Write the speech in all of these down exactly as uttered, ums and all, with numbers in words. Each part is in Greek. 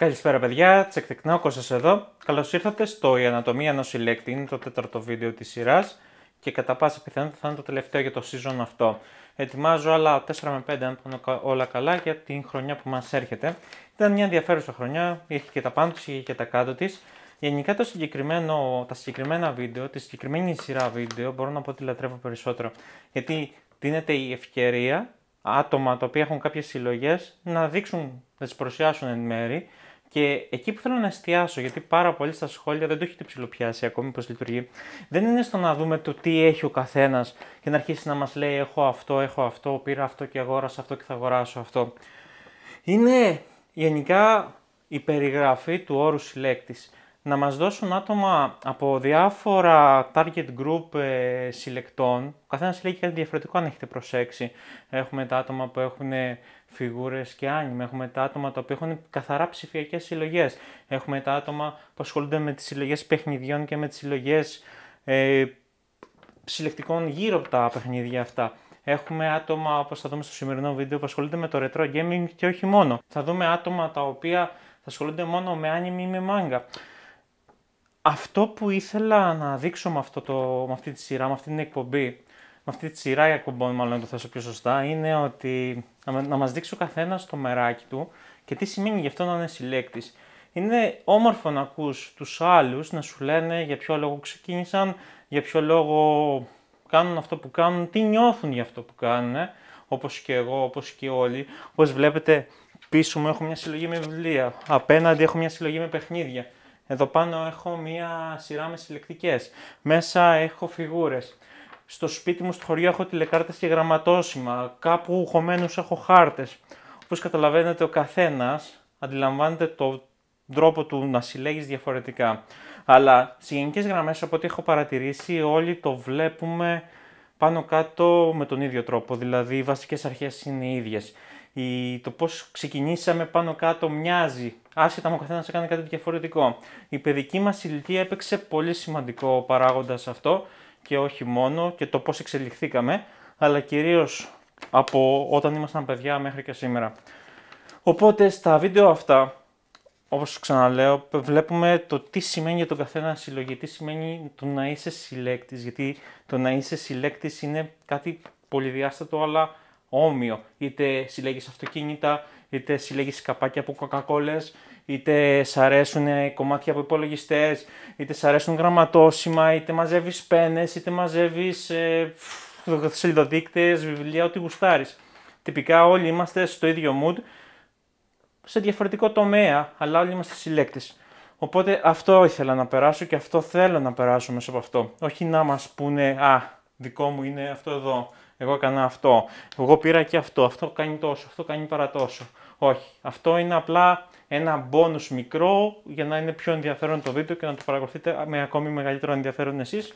Καλησπέρα παιδιά, Τσεκτεκνάοκος εδώ. Καλώς ήρθατε στο «Η Ανατομία ενός συλλέκτη». Είναι το τέταρτο βίντεο της σειράς και κατά πάσα πιθανότητα θα είναι το τελευταίο για το season αυτό. Ετοιμάζω άλλα τέσσερα με πέντε αν πάνε όλα καλά για την χρονιά που μας έρχεται. Ήταν μια ενδιαφέρουσα χρονιά, είχε και τα πάνω της, είχε και τα κάτω της. Γενικά το συγκεκριμένο, τα συγκεκριμένα βίντεο, τη συγκεκριμένη σειρά βίντεο μπορώ να πω ότι λατρεύω περισσότερο. Γιατί δίνεται η ευκαιρία άτομα τα οποία έχουν κάποιες συλλογές να δείξουν, να τις παρουσιάσουν εν μέρη. Και εκεί που θέλω να εστιάσω, γιατί πάρα πολλοί στα σχόλια δεν το έχετε ψιλοπιάσει ακόμη πώς λειτουργεί, δεν είναι στο να δούμε το τι έχει ο καθένας και να αρχίσει να μας λέει έχω αυτό, έχω αυτό, πήρα αυτό και αγόρασα αυτό και θα αγοράσω αυτό. Είναι γενικά η περιγραφή του όρου συλλέκτης. Να μας δώσουν άτομα από διάφορα target group ε, συλλεκτών. Ο καθένας συλλέγει κάτι διαφορετικό αν έχετε προσέξει. Έχουμε τα άτομα που έχουν φιγούρες και άνιμε. Έχουμε τα άτομα τα οποία έχουν καθαρά ψηφιακές συλλογές. Έχουμε τα άτομα που ασχολούνται με τις συλλογές παιχνιδιών και με τις συλλογές ε, συλλεκτικών γύρω από τα παιχνίδια αυτά. Έχουμε άτομα, όπως θα δούμε στο σημερινό βίντεο, που ασχολούνται με το retro gaming και όχι μόνο. Θα δούμε άτομα τα οποία θα ασχολούνται μόνο με anime ή με manga. Αυτό που ήθελα να δείξω με, αυτό το, με αυτή τη σειρά, με αυτή την εκπομπή, με αυτή τη σειρά εκπομπών, μάλλον να το θέσω πιο σωστά, είναι ότι να, να μας δείξει ο καθένας το μεράκι του και τι σημαίνει γι' αυτό να είναι συλλέκτης. Είναι όμορφο να ακούς τους άλλους να σου λένε για ποιο λόγο ξεκίνησαν, για ποιο λόγο κάνουν αυτό που κάνουν, τι νιώθουν για αυτό που κάνουν, όπως και εγώ, όπως και όλοι. Όπως βλέπετε πίσω μου έχω μια συλλογή με βιβλία, απέναντι έχω μια συλλογή με παιχνίδια. Εδώ πάνω έχω μία σειρά με συλλεκτικές. Μέσα έχω φιγούρες. Στο σπίτι μου, στο χωριό, έχω τηλεκάρτες και γραμματόσημα. Κάπου χωμένους έχω χάρτες. Όπως καταλαβαίνετε, ο καθένας αντιλαμβάνεται τον τρόπο του να συλλέγεις διαφορετικά. Αλλά σε γενικές γραμμές, από ό,τι έχω παρατηρήσει, όλοι το βλέπουμε πάνω κάτω με τον ίδιο τρόπο. Δηλαδή, οι βασικές αρχές είναι οι ίδιες. Η, το πώς ξεκινήσαμε πάνω κάτω μοιάζει, άσχετα με ο καθένας έκανε κάτι διαφορετικό. Η παιδική μας ηλικία έπαιξε πολύ σημαντικό παράγοντα σε αυτό και όχι μόνο και το πώς εξελιχθήκαμε, αλλά κυρίως από όταν ήμασταν παιδιά μέχρι και σήμερα. Οπότε στα βίντεο αυτά, όπως ξαναλέω, βλέπουμε το τι σημαίνει για τον καθένα συλλογή, τι σημαίνει το να είσαι συλλέκτης, γιατί το να είσαι συλλέκτης είναι κάτι πολυδιάστατο αλλά όμοιο. Είτε συλλέγεις αυτοκίνητα, είτε συλλέγεις καπάκια από κοκακόλες, είτε σ' αρέσουν κομμάτια από υπολογιστές, είτε σ' αρέσουν γραμματόσημα, είτε μαζεύεις πένες, είτε μαζεύεις ε, σελιδοδείκτες, βιβλία, ό,τι γουστάρεις. Τυπικά όλοι είμαστε στο ίδιο mood, σε διαφορετικό τομέα, αλλά όλοι είμαστε συλλέκτες. Οπότε αυτό ήθελα να περάσω και αυτό θέλω να περάσω μέσα από αυτό. Όχι να μας πούνε, α, δικό μου είναι αυτό εδώ. Εγώ έκανα αυτό, εγώ πήρα και αυτό, αυτό κάνει τόσο, αυτό κάνει παρατόσο. Όχι, αυτό είναι απλά ένα bonus μικρό για να είναι πιο ενδιαφέρον το βίντεο και να το παρακολουθείτε με ακόμη μεγαλύτερο ενδιαφέρον εσείς.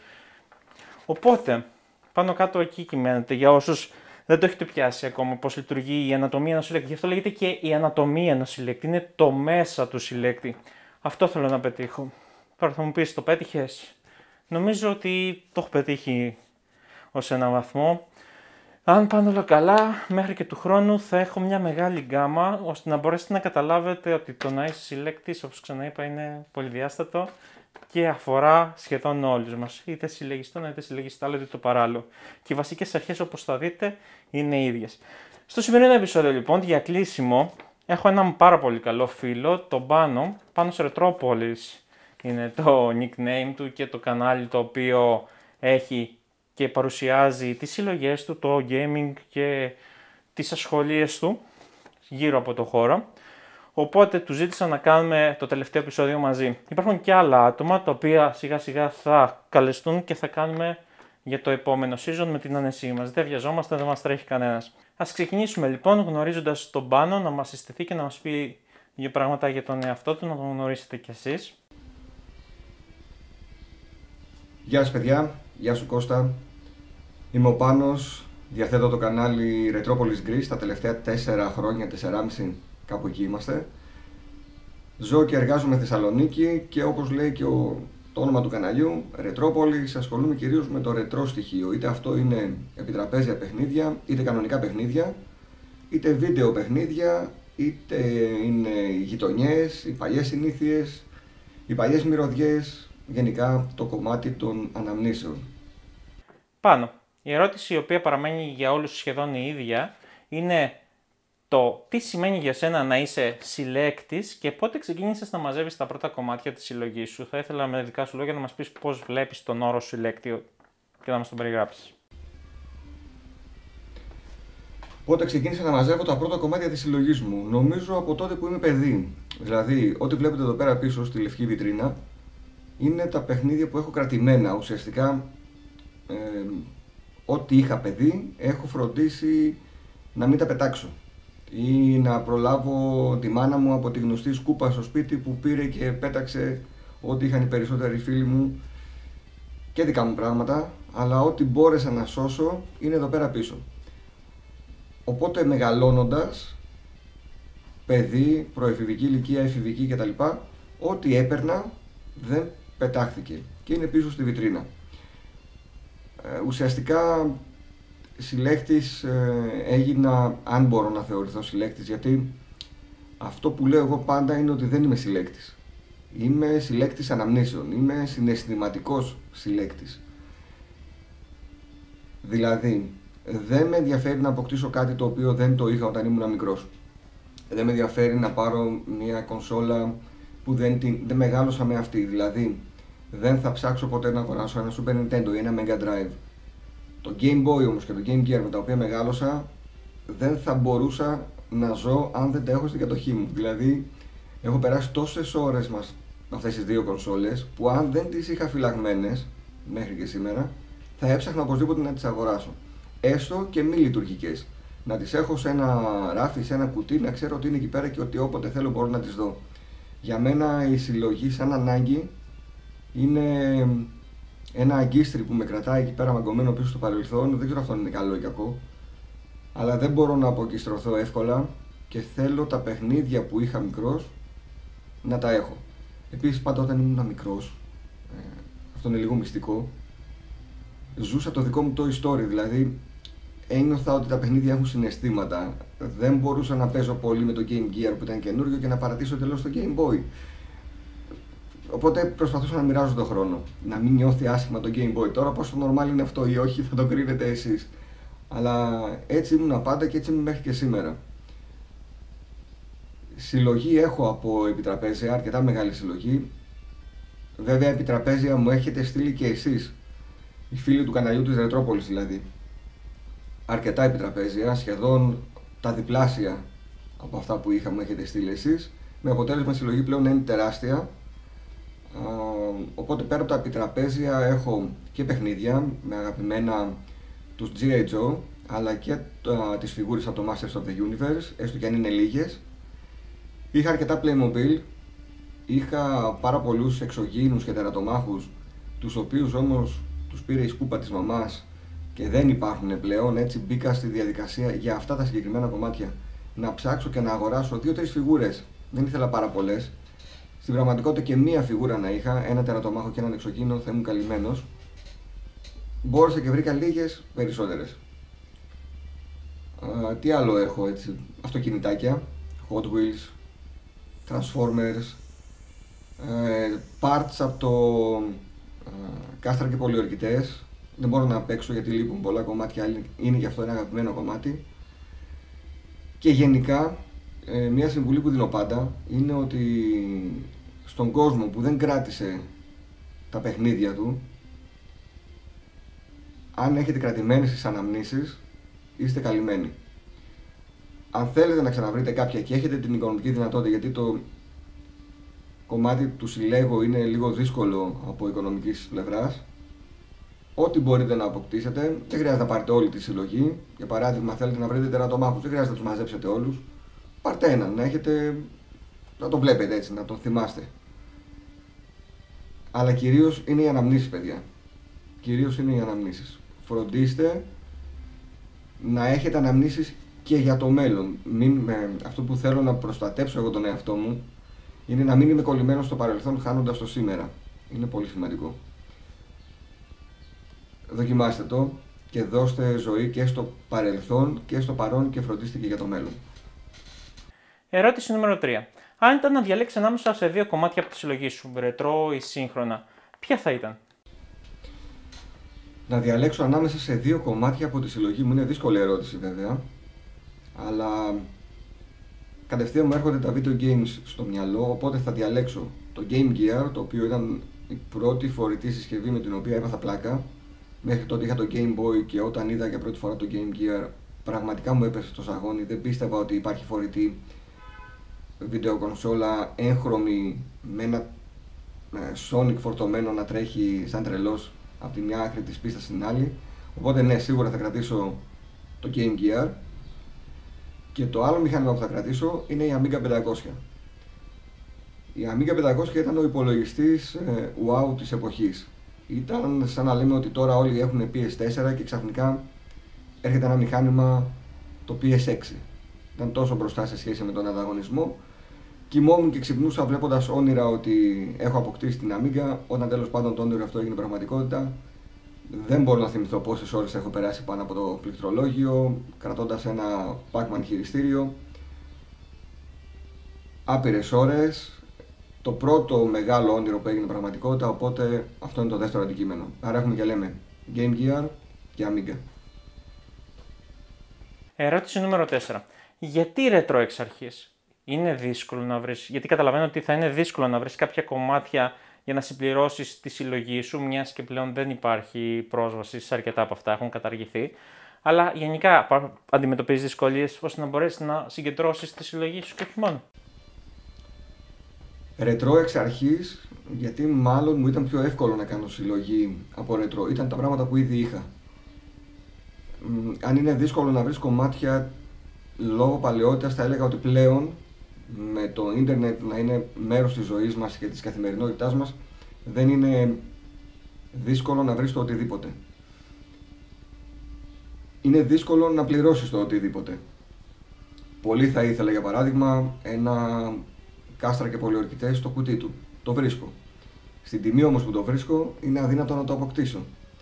Οπότε, πάνω κάτω εκεί κυμαίνεται για όσους δεν το έχετε πιάσει ακόμα πώς λειτουργεί η ανατομία ενός συλλέκτη. Γι' αυτό λέγεται και η ανατομία ενός συλλέκτη, είναι το μέσα του συλλέκτη. Αυτό θέλω να πετύχω. Τώρα θα μου πεις, το πέτυχες? Νομίζω ότι το έχω πετύχει ως έναν βαθμό. Αν πάνε όλα καλά, μέχρι και του χρόνου θα έχω μια μεγάλη γκάμα, ώστε να μπορέσετε να καταλάβετε ότι το να είσαι συλλέκτης, όπως ξαναείπα, είναι πολυδιάστατο και αφορά σχεδόν όλους μας. Είτε συλλέγεις το ένα, είτε συλλέγεις το άλλο, είτε το παράλληλο. Και οι βασικές αρχές, όπως θα δείτε, είναι ίδιες. Στο σημερινό επεισόδιο, λοιπόν, για κλείσιμο, έχω έναν πάρα πολύ καλό φίλο, τον Πάνο. Πάνος Retropolis είναι το nickname του και το κανάλι το οποίο έχει και παρουσιάζει τις συλλογές του, το gaming και τις ασχολίες του γύρω από το χώρο. Οπότε του ζήτησα να κάνουμε το τελευταίο επεισόδιο μαζί. Υπάρχουν και άλλα άτομα τα οποία σιγά σιγά θα καλεστούν και θα κάνουμε για το επόμενο season με την άνεσή μας. Δεν βιαζόμαστε, δεν μας τρέχει κανένας. Ας ξεκινήσουμε λοιπόν γνωρίζοντας τον Πάνο να μας συστηθεί και να μας πει δύο πράγματα για τον εαυτό του, να τον γνωρίσετε κι εσείς. Γεια σας παιδιά, γεια σου Κώστα. Είμαι ο Πάνος, διαθέτω το κανάλι Retropolis Greece τα τελευταία τέσσερα χρόνια, τεσσεράμισι, κάπου εκεί είμαστε. Ζω και εργάζομαι στη Θεσσαλονίκη και όπως λέει και ο, το όνομα του καναλιού, Retropolis, ασχολούμαι κυρίως με το ρετρό στοιχείο. Είτε αυτό είναι επιτραπέζια παιχνίδια, είτε κανονικά παιχνίδια, είτε βίντεο παιχνίδια, είτε είναι οι γειτονιές, οι παλιές συνήθειες, οι παλιές μυρωδιές, γενικά το κομμάτι των αναμνήσεων. Πάνω. Η ερώτηση η οποία παραμένει για όλους σχεδόν η ίδια είναι το τι σημαίνει για σένα να είσαι συλλέκτης και πότε ξεκίνησες να μαζεύεις τα πρώτα κομμάτια της συλλογής σου. Θα ήθελα με δικά σου λόγια να μας πεις πώς βλέπεις τον όρο συλλέκτη και να μας τον περιγράψεις. Πότε ξεκίνησα να μαζεύω τα πρώτα κομμάτια της συλλογής μου? Νομίζω από τότε που είμαι παιδί. Δηλαδή, ό,τι βλέπετε εδώ πέρα πίσω στη λευκή βιτρίνα είναι τα παιχνίδια που έχω κρατημένα. Ουσιαστικά, ε, ό,τι είχα παιδί, έχω φροντίσει να μην τα πετάξω ή να προλάβω τη μάνα μου από τη γνωστή σκούπα στο σπίτι που πήρε και πέταξε ό,τι είχαν οι περισσότεροι φίλοι μου και δικά μου πράγματα, αλλά ό,τι μπόρεσα να σώσω είναι εδώ πέρα πίσω. Οπότε μεγαλώνοντας, παιδί, προεφηβική ηλικία, εφηβική κτλ, ό,τι έπαιρνα δεν πετάχθηκε και είναι πίσω στη βιτρίνα. Ε, ουσιαστικά συλλέκτης ε, έγινα, αν μπορώ να θεωρηθώ συλλέκτης, γιατί αυτό που λέω εγώ πάντα είναι ότι δεν είμαι συλλέκτης. Είμαι συλλέκτης αναμνήσεων, είμαι συναισθηματικός συλλέκτης. Δηλαδή, δεν με ενδιαφέρει να αποκτήσω κάτι το οποίο δεν το είχα όταν ήμουν μικρός. Δεν με ενδιαφέρει να πάρω μια κονσόλα που δεν, την, δεν μεγάλωσα με αυτή. Δηλαδή, δεν θα ψάξω ποτέ να αγοράσω ένα Super Nintendo ή ένα Mega Drive. Το Game Boy όμως και το Game Gear με τα οποία μεγάλωσα δεν θα μπορούσα να ζω αν δεν τα έχω στην κατοχή μου. Δηλαδή, έχω περάσει τόσες ώρες μας με αυτές τις δύο κονσόλες που αν δεν τις είχα φυλαγμένες μέχρι και σήμερα θα έψαχνα οπωσδήποτε να τις αγοράσω. Έστω και μη λειτουργικές. Να τις έχω σε ένα ράφι, σε ένα κουτί, να ξέρω ότι είναι εκεί πέρα και ότι όποτε θέλω μπορώ να τις δω. Για μένα η συλλογή σαν ανάγκη είναι ένα αγκίστρι που με κρατάει εκεί πέρα μαγκωμένο πίσω στο παρελθόν. Δεν ξέρω αυτό είναι καλό ή κακό, αλλά δεν μπορώ να αποκιστρωθώ εύκολα και θέλω τα παιχνίδια που είχα μικρός να τα έχω. Επίσης πάντα όταν ήμουν μικρός, ε, αυτό είναι λίγο μυστικό, ζούσα το δικό μου το story, δηλαδή ένιωθα ότι τα παιχνίδια έχουν συναισθήματα. Δεν μπορούσα να παίζω πολύ με το Game Gear που ήταν καινούριο και να παρατήσω τελώς το Game Boy. Οπότε προσπαθούσα να μοιράζω τον χρόνο, να μην νιώθει άσχημα το Game Boy. Τώρα πόσο normal είναι αυτό ή όχι θα το κρίνετε εσείς. Αλλά έτσι ήμουν πάντα και έτσι είμαι μέχρι και σήμερα. Συλλογή έχω από επιτραπέζια, αρκετά μεγάλη συλλογή. Βέβαια επιτραπέζια μου έχετε στείλει και εσείς, οι φίλοι του καναλιού της Ρετρόπολης δηλαδή. Αρκετά επιτραπέζια, σχεδόν τα διπλάσια από αυτά που είχα μου έχετε στείλει εσείς, με αποτέλεσμα η συλλογή πλέον να είναι τεράστια. Οπότε πέρα από τα επιτραπέζια έχω και παιχνίδια με αγαπημένα τους τζι άι Joe, αλλά και τα, τις φιγούρες από το Masters of the Universe, έστω και αν είναι λίγες. Είχα αρκετά Playmobil, είχα πάρα πολλούς εξωγήινους και τερατομάχους, τους οποίους όμως τους πήρε η σκούπα της μαμάς και δεν υπάρχουν πλέον. Έτσι μπήκα στη διαδικασία για αυτά τα συγκεκριμένα κομμάτια να ψάξω και να αγοράσω δύο τρεις φιγούρες. Δεν ήθελα πάρα πολλές. Στην πραγματικότητα και μία φιγούρα να είχα, ένα τερατομάχο και έναν εξωγήινο, θα ήμουν καλυμμένος. Μπόρεσα και βρήκα λίγες περισσότερες. Α, τι άλλο έχω έτσι? Αυτοκινητάκια, Hot Wheels, Transformers, ε, parts από το ε, κάστρα και πολιορκητές. Δεν μπορώ να παίξω γιατί λείπουν πολλά κομμάτια, είναι και αυτό ένα αγαπημένο κομμάτι. Και γενικά, ε, μια συμβουλή που δίνω πάντα είναι ότι στον κόσμο που δεν κράτησε τα παιχνίδια του, αν έχετε κρατημένες τις αναμνήσεις, είστε καλυμμένοι. Αν θέλετε να ξαναβρείτε κάποια και έχετε την οικονομική δυνατότητα, γιατί το κομμάτι του συλλέγω είναι λίγο δύσκολο από οικονομικής πλευράς, ό,τι μπορείτε να αποκτήσετε, δεν χρειάζεται να πάρετε όλη τη συλλογή. Για παράδειγμα, θέλετε να βρείτε τερατομάχους, δεν χρειάζεται να τους μαζέψετε όλους. Πάρτε έναν, να έχετε, να το βλέπετε έτσι, να τον θυμάστε. Αλλά κυρίως είναι οι αναμνήσεις, παιδιά. Κυρίως είναι οι αναμνήσεις. Φροντίστε να έχετε αναμνήσεις και για το μέλλον. Μην, με, αυτό που θέλω να προστατέψω εγώ τον εαυτό μου είναι να μην είμαι κολλημένος στο παρελθόν χάνοντας το σήμερα. Είναι πολύ σημαντικό. Δοκιμάστε το και δώστε ζωή και στο παρελθόν και στο παρόν και φροντίστε και για το μέλλον. Ερώτηση νούμερο τρία. Αν ήταν να διαλέξεις ανάμεσα σε δύο κομμάτια από τη συλλογή σου, ρετρό ή σύγχρονα, ποια θα ήταν? Να διαλέξω ανάμεσα σε δύο κομμάτια από τη συλλογή μου είναι δύσκολη ερώτηση βέβαια, αλλά κατευθείαν μου έρχονται τα video games στο μυαλό, οπότε θα διαλέξω το Game Gear, το οποίο ήταν η πρώτη φορητή συσκευή με την οποία έπαθα πλάκα. Μέχρι τότε είχα το Game Boy και όταν είδα για πρώτη φορά το Game Gear πραγματικά μου έπεσε στο σαγόνι, δεν πίστευα ότι υπάρχει φορητή βιντεοκονσόλα έγχρωμη με ένα Sonic φορτωμένο να τρέχει σαν τρελός από τη μια άκρη της πίστας στην άλλη. Οπότε ναι, σίγουρα θα κρατήσω το Game Gear. Και το άλλο μηχάνημα που θα κρατήσω είναι η Amiga πεντακόσια. Η Amiga πεντακόσια ήταν ο υπολογιστής ε, wow της εποχής. Ήταν σαν να λέμε ότι τώρα όλοι έχουν πι ες φορ και ξαφνικά έρχεται ένα μηχάνημα το πι ες σιξ. Ήταν τόσο μπροστά σε σχέση με τον ανταγωνισμό. Κοιμόμουν και ξυπνούσα βλέποντας όνειρα ότι έχω αποκτήσει την Amiga. Όταν τέλος πάντων το όνειρο αυτό έγινε πραγματικότητα, δεν μπορώ να θυμηθώ πόσες ώρες έχω περάσει πάνω από το πληκτρολόγιο, κρατώντας ένα Pac-Man χειριστήριο. Άπειρες ώρες. Το πρώτο μεγάλο όνειρο που έγινε πραγματικότητα, οπότε αυτό είναι το δεύτερο αντικείμενο. Άρα έχουμε και λέμε Game Gear και Amiga. Ερώτηση νούμερο τέσσερα. Γιατί ρετρό εξ αρχής? Είναι δύσκολο να βρεις, γιατί καταλαβαίνω ότι θα είναι δύσκολο να βρεις κάποια κομμάτια για να συμπληρώσεις τη συλλογή σου, μιας και πλέον δεν υπάρχει πρόσβαση σε αρκετά από αυτά, έχουν καταργηθεί. Αλλά γενικά αντιμετωπίζεις δυσκολίες ώστε να μπορέσεις να συγκεντρώσεις τη συλλογή σου και όχι μόνο. Ρετρό εξ αρχής, γιατί μάλλον μου ήταν πιο εύκολο να κάνω συλλογή από ρετρό. Ήταν τα πράγματα που ήδη είχα. Αν είναι δύσκολο να βρεις κομμάτια λόγω παλαιότητας, θα έλεγα ότι πλέον με το ίντερνετ να είναι μέρος της ζωής μας και της καθημερινότητάς μας, δεν είναι δύσκολο να βρεις το οτιδήποτε. Είναι δύσκολο να πληρώσεις το οτιδήποτε. Πολύ θα ήθελα για παράδειγμα ένα κάστρα και πολιορκητές στο κουτί του. Το βρίσκω. Στην τιμή όμως που το βρίσκω είναι αδύνατο να το αποκτήσω.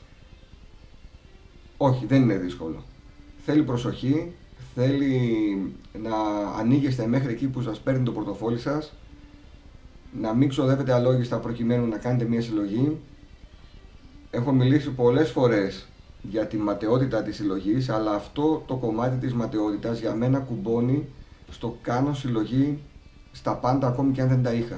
Όχι, δεν είναι δύσκολο. Θέλει προσοχή, θέλει να ανοίγεστε μέχρι εκεί που σας παίρνει το πορτοφόλι σας, να μην ξοδεύετε αλόγιστα προκειμένου να κάνετε μια συλλογή. Έχω μιλήσει πολλές φορές για τη ματαιότητα της συλλογής, αλλά αυτό το κομμάτι της ματαιότητας για μένα κουμπώνει στο κάνω συλλογή στα πάντα, ακόμη και αν δεν τα είχα.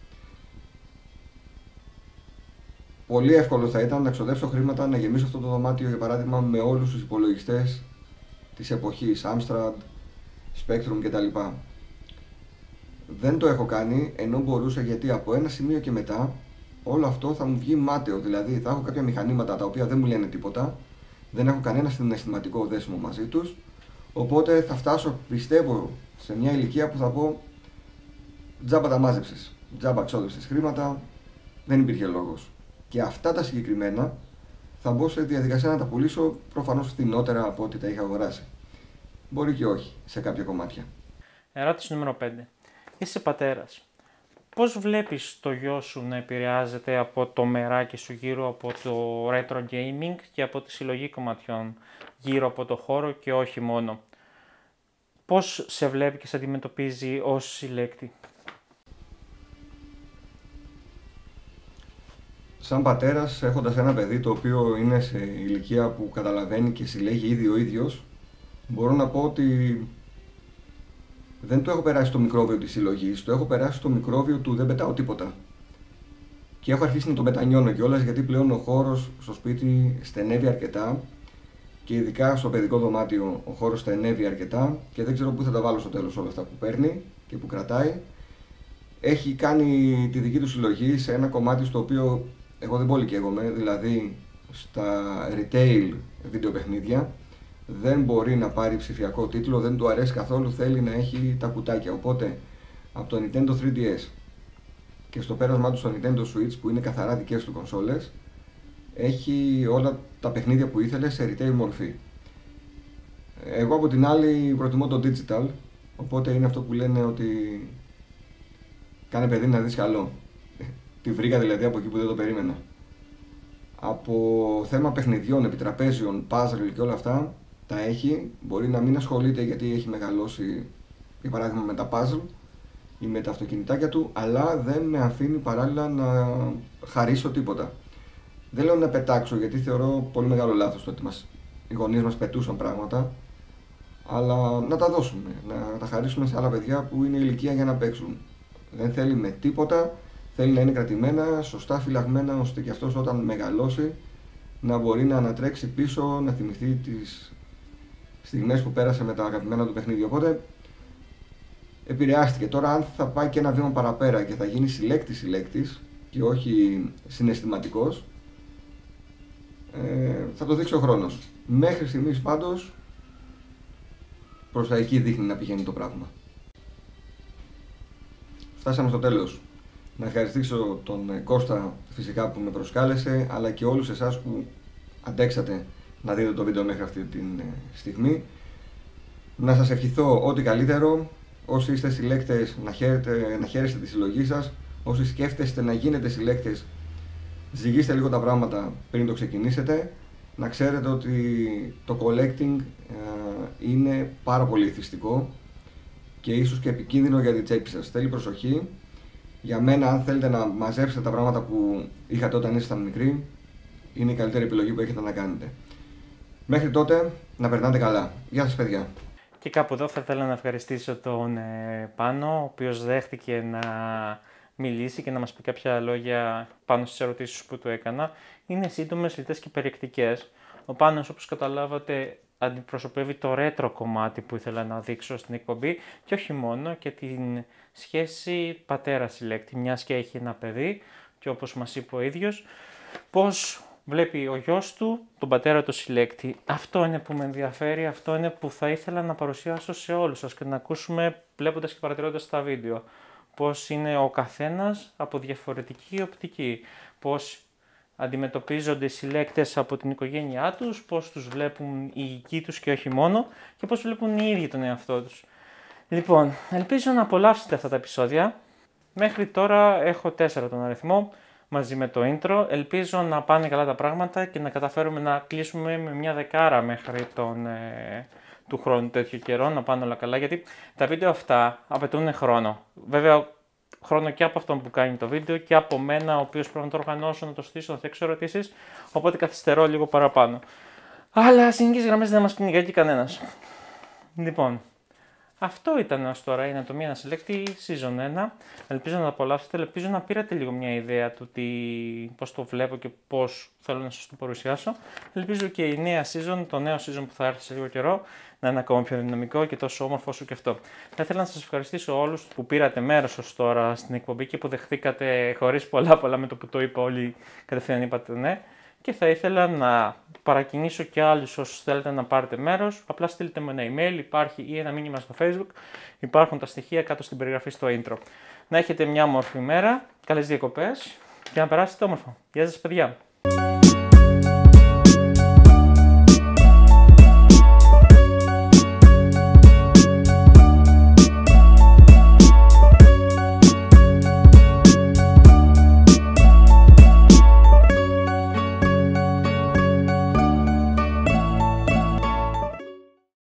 Πολύ εύκολο θα ήταν να ξοδέψω χρήματα να γεμίσω αυτό το δωμάτιο για παράδειγμα με όλους τους υπολογιστές της εποχής, Amstrad, Spectrum κτλ. Δεν το έχω κάνει, ενώ μπορούσα, γιατί από ένα σημείο και μετά όλο αυτό θα μου βγει μάταιο. Δηλαδή θα έχω κάποια μηχανήματα τα οποία δεν μου λένε τίποτα, δεν έχω κανένα συναισθηματικό δέσιμο μαζί τους, οπότε θα φτάσω, πιστεύω, σε μια ηλικία που θα πω τζάμπα τα μάζεψες, τζάμπα ξόδεψες χρήματα, δεν υπήρχε λόγος. Και αυτά τα συγκεκριμένα θα μπω σε διαδικασία να τα πουλήσω προφανώς φθηνότερα από ό,τι τα είχα αγοράσει. Μπορεί και όχι σε κάποια κομμάτια. Ερώτηση νούμερο πέντε. Είσαι πατέρας. Πώς βλέπεις το γιο σου να επηρεάζεται από το μεράκι σου γύρω από το retro gaming και από τη συλλογή κομματιών γύρω από το χώρο και όχι μόνο? Πώς σε βλέπει και σε αντιμετωπίζει ως συλλέκτη? Σαν πατέρας, έχοντας ένα παιδί το οποίο είναι σε ηλικία που καταλαβαίνει και συλλέγει ήδη ο ίδιος, μπορώ να πω ότι δεν το έχω περάσει το μικρόβιο της συλλογής, το έχω περάσει το μικρόβιο του δεν πετάω τίποτα. Και έχω αρχίσει να το μετανιώνω κιόλας, γιατί πλέον ο χώρος στο σπίτι στενεύει αρκετά και ειδικά στο παιδικό δωμάτιο ο χώρος στενεύει αρκετά και δεν ξέρω πού θα τα βάλω στο τέλος όλα αυτά που παίρνει και που κρατάει. Έχει κάνει τη δική του συλλογή σε ένα κομμάτι στο οποίο εγώ δεν πολυκαίγομαι, δηλαδή στα retail βιντεοπαιχνίδια. Δεν μπορεί να πάρει ψηφιακό τίτλο, δεν του αρέσει καθόλου, θέλει να έχει τα κουτάκια. Οπότε από το Nintendo θρι ντι ες και στο πέρασμά του στο Nintendo Switch, που είναι καθαρά δικές του κονσόλες, έχει όλα τα παιχνίδια που ήθελε σε retail μορφή. Εγώ από την άλλη προτιμώ το digital, οπότε είναι αυτό που λένε ότι κάνε παιδί να δεις καλό. Τη βρήκα δηλαδή από εκεί που δεν το περίμενα. Από θέμα παιχνιδιών, επιτραπέζιων, puzzle και όλα αυτά τα έχει. Μπορεί να μην ασχολείται γιατί έχει μεγαλώσει για παράδειγμα με τα puzzle ή με τα αυτοκινητάκια του, αλλά δεν με αφήνει παράλληλα να χαρίσω τίποτα. Δεν λέω να πετάξω, γιατί θεωρώ πολύ μεγάλο λάθος το ότι μας, οι γονείς μας πετούσαν πράγματα, αλλά να τα δώσουμε, να τα χαρίσουμε σε άλλα παιδιά που είναι ηλικία για να παίξουν. Δεν θέλει με τίποτα, θέλει να είναι κρατημένα, σωστά φυλαγμένα, ώστε και αυτός όταν μεγαλώσει να μπορεί να ανατρέξει πίσω, να θυμηθεί τις στιγμές που πέρασε με τα αγαπημένα του παιχνίδια. Οπότε επηρεάστηκε. Τώρα, αν θα πάει και ένα βήμα παραπέρα και θα γίνει συλλέκτης συλλέκτης και όχι συναισθηματικός, ε, θα το δείξει ο χρόνος. Μέχρι στιγμής πάντως προς τα εκεί δείχνει να πηγαίνει το πράγμα. Φτάσαμε στο τέλος. Να ευχαριστήσω τον Κώστα φυσικά που με προσκάλεσε, αλλά και όλους εσάς που αντέξατε να δείτε το βίντεο μέχρι αυτή τη στιγμή. Να σας ευχηθώ ό,τι καλύτερο. Όσοι είστε συλλέκτες, να, χαίρετε, να χαίρεστε τη συλλογή σας. Όσοι σκέφτεστε να γίνετε συλλέκτες, ζυγίστε λίγο τα πράγματα πριν το ξεκινήσετε. Να ξέρετε ότι το collecting ε, είναι πάρα πολύ εθιστικό και ίσως και επικίνδυνο για την τσέπη σας. Θέλει προσοχή. Για μένα, αν θέλετε να μαζέψετε τα πράγματα που είχατε όταν ήσασταν μικροί, είναι η καλύτερη επιλογή που έχετε να κάνετε. Μέχρι τότε, να περνάτε καλά. Γεια σας, παιδιά. Και κάπου εδώ θα ήθελα να ευχαριστήσω τον ε, Πάνο, ο οποίος δέχτηκε να μιλήσει και να μας πει κάποια λόγια πάνω στις ερωτήσεις που του έκανα. Είναι σύντομες, λιτές και περιεκτικές. Ο Πάνος, όπως καταλάβατε, αντιπροσωπεύει το ρέτρο κομμάτι που ήθελα να δείξω στην εκπομπή και όχι μόνο, και την σχέση πατέρα-συλλέκτη, μιας και έχει ένα παιδί και όπως μας είπε ο ίδιος, πώς βλέπει ο γιος του τον πατέρα του συλλέκτη. Αυτό είναι που με ενδιαφέρει, αυτό είναι που θα ήθελα να παρουσιάσω σε όλους σας και να ακούσουμε βλέποντας και παρατηρώντας τα βίντεο. Πώς είναι ο καθένας από διαφορετική οπτική, πώς αντιμετωπίζονται οι συλλέκτες από την οικογένειά τους, πώς τους βλέπουν οι οικοί τους και όχι μόνο, και πώς βλέπουν οι ίδιοι τον εαυτό τους. Λοιπόν, ελπίζω να απολαύσετε αυτά τα επεισόδια. Μέχρι τώρα έχω τέσσερα τον αριθμό, μαζί με το intro. Ελπίζω να πάνε καλά τα πράγματα και να καταφέρουμε να κλείσουμε με μια δεκάρα μέχρι τον, ε, του χρόνου τέτοιο καιρό, να πάνε όλα καλά, γιατί τα βίντεο αυτά απαιτούν χρόνο. Βέβαια, χρόνο και από αυτόν που κάνει το βίντεο και από μένα, ο οποίος πρέπει να το οργανώσω, να το στήσω, να θέξω ερωτήσεις, οπότε καθυστερώ λίγο παραπάνω. Αλλά σε γενικές γραμμές δεν μας κυνηγάει κανένας. Λοιπόν, αυτό ήταν ως τώρα η Ανατομία Ενός Συλλέκτη Season ένα. Ελπίζω να το απολαύσετε, ελπίζω να πήρατε λίγο μια ιδέα του τι, πώς το βλέπω και πώς θέλω να σας το παρουσιάσω. Ελπίζω και η νέα season, το νέο season που θα έρθει σε λίγο καιρό, να είναι ακόμα πιο δυναμικό και τόσο όμορφο όσο και αυτό. Θα ήθελα να σας ευχαριστήσω όλους που πήρατε μέρος ως τώρα στην εκπομπή και που δεχτήκατε χωρίς πολλά πολλά με το που το είπα όλοι κατευθείαν είπατε ναι. Και θα ήθελα να παρακινήσω και άλλους όσους θέλετε να πάρετε μέρος. Απλά στείλτε με ένα email, υπάρχει ή ένα μήνυμα στο Facebook. Υπάρχουν τα στοιχεία κάτω στην περιγραφή στο intro. Να έχετε μια όμορφη μέρα, καλές διακοπές και να περάσετε όμορφα. Γεια σας παιδιά!